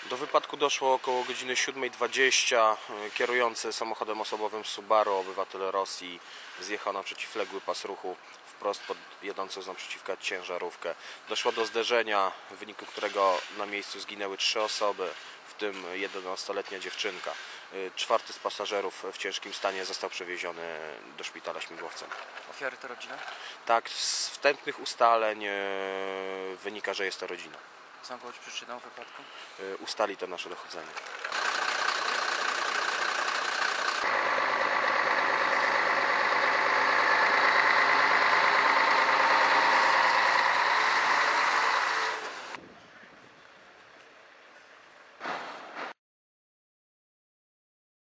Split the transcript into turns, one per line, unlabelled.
Do wypadku doszło około godziny 7:20. Kierujący samochodem osobowym Subaru, obywatel Rosji, zjechał na przeciwległy pas ruchu wprost pod jadącą z naprzeciwka ciężarówkę. Doszło do zderzenia, w wyniku którego na miejscu zginęły 3 osoby, w tym 11-letnia dziewczynka. 4 z pasażerów w ciężkim stanie został przewieziony do szpitala śmigłowcem.
Ofiary to rodzina?
Tak, z wstępnych ustaleń wynika, że jest to rodzina.
Co mogło być przyczyną wypadku?
Ustali to nasze dochodzenie.